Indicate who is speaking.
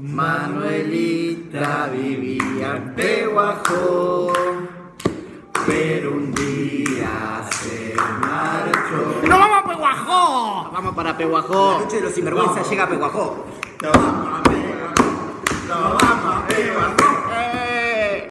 Speaker 1: Manuelita vivía en Pehuajó, pero un día se marchó.
Speaker 2: ¡No vamos a Pehuajó!
Speaker 1: Vamos para Pehuajó.
Speaker 2: La noche de los sinvergüenzas llega a Pehuajó.
Speaker 1: No vamos a Pehuajó.